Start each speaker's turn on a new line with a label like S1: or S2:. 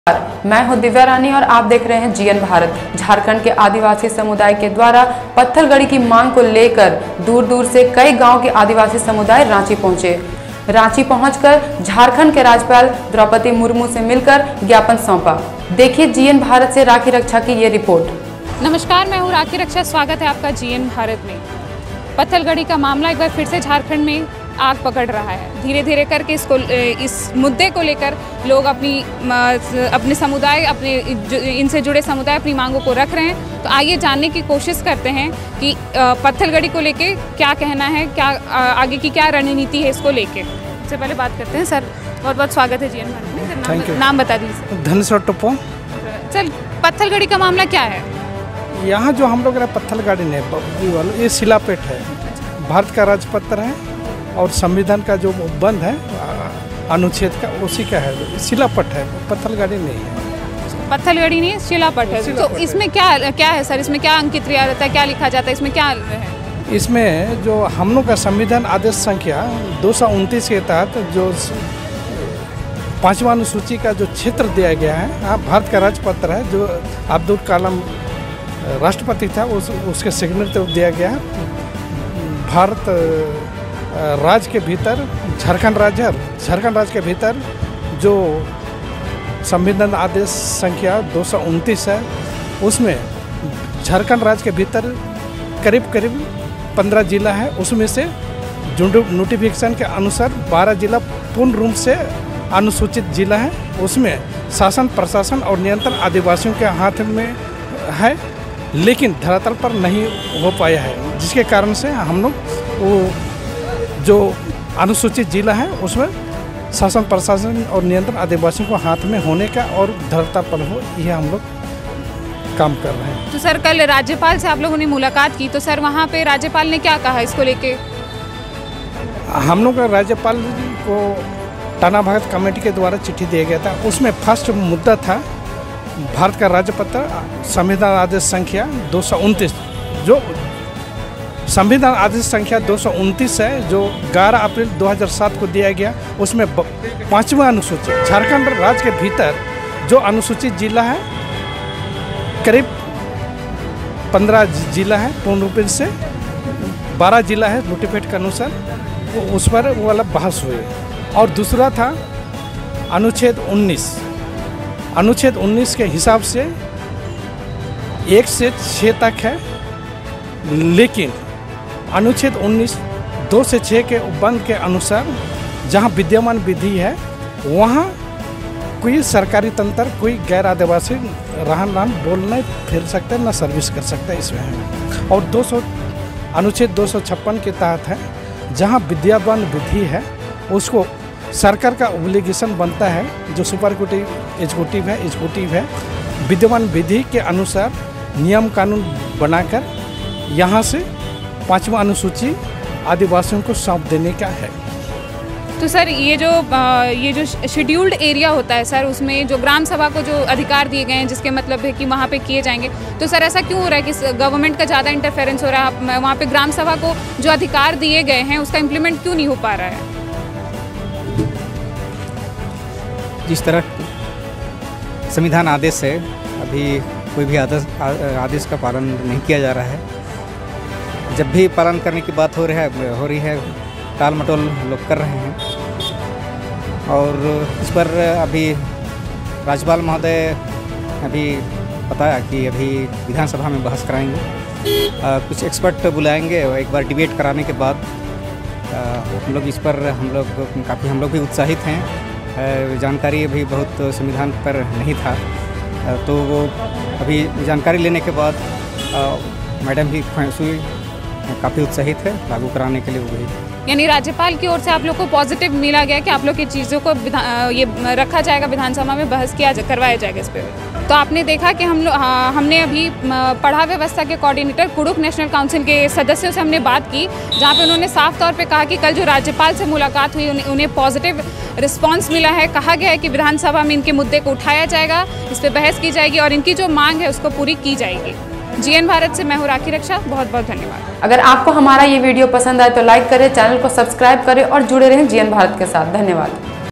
S1: मैं हूं दिव्या रानी और आप देख रहे हैं जीएन भारत। झारखंड के आदिवासी समुदाय के द्वारा पत्थलगड़ी की मांग को लेकर दूर दूर से कई गांव के आदिवासी समुदाय रांची पहुंचे। रांची पहुंचकर झारखंड के राज्यपाल द्रौपदी मुर्मू से मिलकर ज्ञापन सौंपा। देखिए जीएन भारत से राखी रक्षा की ये रिपोर्ट।
S2: नमस्कार, मैं हूँ राखी रक्षा। स्वागत है आपका जीएन भारत में। पत्थलगड़ी का मामला एक बार फिर से झारखंड में आग पकड़ रहा है। धीरे धीरे करके इस मुद्दे को लेकर लोग अपने समुदाय, इनसे जुड़े समुदाय अपनी मांगों को रख रहे हैं। तो आइए जानने की कोशिश करते हैं कि पत्थलगड़ी को लेके क्या कहना है, क्या आगे की क्या रणनीति है इसको लेके। सबसे पहले बात करते हैं। सर, बहुत बहुत स्वागत है जीएन भारत में। नाम बता दीजिए।
S3: धनेश्वर टोपो।
S2: सर, पत्थलगड़ी का मामला क्या है?
S3: यहाँ जो हम लोग पत्थलगड़ी ने ये शिलापेट है, भारत का राजपत्र है और संविधान का जो बंद है अनुच्छेद का, उसी का है। शिलापट है, पत्थलगड़ी नहीं है।
S2: पत्थलगड़ी नहीं, शिलापट है। तो इसमें क्या है सर? इसमें क्या अंकित किया जाता है, क्या लिखा जाता है, इसमें क्या है?
S3: इसमें जो हम लोग का संविधान आदेश संख्या 229 के तहत जो 5वां अनुसूची का जो क्षेत्र दिया गया है, भारत का राजपत्र है, जो अब्दुल कलाम राष्ट्रपति था, उसके सिग्नेचर दिया गया है। भारत राज्य के भीतर झारखंड राज्य के भीतर जो संविधान आदेश संख्या 229 है, उसमें झारखंड राज्य के भीतर करीब 15 जिला है। उसमें से जो नोटिफिकेशन के अनुसार 12 जिला पूर्ण रूप से अनुसूचित जिला है। उसमें शासन, प्रशासन और नियंत्रण आदिवासियों के हाथ में है, लेकिन धरातल पर नहीं हो पाया है, जिसके कारण से हम लोग वो जो अनुसूचित जिला है उसमें शासन, प्रशासन और नियंत्रण आदिवासियों को हाथ में होने का और धरातल पर हो, यह हम लोग काम कर रहे हैं।
S2: तो सर, कल राज्यपाल से आप लोगों ने मुलाकात की, तो सर वहाँ पे राज्यपाल ने क्या कहा इसको लेके?
S3: हम लोग राज्यपाल को टाना भगत कमेटी के द्वारा चिट्ठी दिया गया था। उसमें फर्स्ट मुद्दा था भारत का राजपत्र संविधान आदेश संख्या 229, जो संविधान आदेश संख्या 229 है, जो 11 अप्रैल 2007 को दिया गया। उसमें 5वां अनुसूची झारखंड राज्य के भीतर जो अनुसूचित जिला है, करीब 15 जिला है पूर्ण रूप से, 12 जिला है नोटिफिकेट के अनुसार, उस पर वो वाला बहस हुई। और दूसरा था अनुच्छेद 19 के हिसाब से 1 से 6 तक है, लेकिन अनुच्छेद 19 2 से 6 के बंद के अनुसार जहां विद्यमान विधि है, वहां कोई सरकारी तंत्र, कोई गैर आदिवासी रहन बोल नहीं फिर सकते, ना सर्विस कर सकते इसमें है। और अनुच्छेद 256 के तहत है, जहां विद्यमान विधि है उसको सरकार का ओब्लिगेशन बनता है, जो सुपर एग्जीक्यूटिव है, विद्यमान विधि के अनुसार नियम कानून बनाकर यहाँ से 5वां अनुसूची आदिवासियों को सौंप देने का है।
S2: तो सर, ये जो शेड्यूल्ड एरिया होता है सर, उसमें जो ग्राम सभा को जो अधिकार दिए गए हैं, जिसके मतलब है कि वहाँ पे किए जाएंगे, तो सर ऐसा क्यों हो रहा है कि गवर्नमेंट का ज़्यादा इंटरफेरेंस हो रहा है? वहाँ पे ग्राम सभा को जो अधिकार दिए गए हैं उसका इम्प्लीमेंट क्यों नहीं हो पा रहा है?
S4: जिस तरह संविधान आदेश है, अभी कोई भी आदेश का पालन नहीं किया जा रहा है। जब भी पालन करने की बात हो रही है टाल मटोल लोग कर रहे हैं। और इस पर अभी राज्यपाल महोदय अभी बताया कि अभी विधानसभा में बहस कराएंगे, कुछ एक्सपर्ट बुलाएंगे और एक बार डिबेट कराने के बाद हम लोग इस पर हम लोग भी उत्साहित हैं। जानकारी अभी बहुत संविधान पर नहीं था, तो वो अभी जानकारी लेने के बाद मैडम भी काफ़ी उत्साहित है लागू कराने के लिए। वो भी
S2: यानी राज्यपाल की ओर से आप लोग को पॉजिटिव मिला गया कि आप लोग की चीज़ों को ये रखा जाएगा, विधानसभा में बहस करवाया जाएगा इस पर। तो आपने देखा कि हमने अभी पढ़ा व्यवस्था के कोऑर्डिनेटर कुडुख नेशनल काउंसिल के सदस्यों से हमने बात की, जहाँ पे उन्होंने साफ तौर पे कहा कि कल जो राज्यपाल से मुलाकात हुई उन्हें पॉजिटिव रिस्पांस मिला है। कहा गया है कि विधानसभा में इनके मुद्दे को उठाया जाएगा, इस पर बहस की जाएगी और इनकी जो मांग है उसको पूरी की जाएगी। जीएन भारत से मैं हूँ राखी रक्षा। बहुत बहुत धन्यवाद।
S1: अगर आपको हमारा ये वीडियो पसंद आए तो लाइक करें, चैनल को सब्सक्राइब करें और जुड़े रहें जीएन भारत के साथ। धन्यवाद।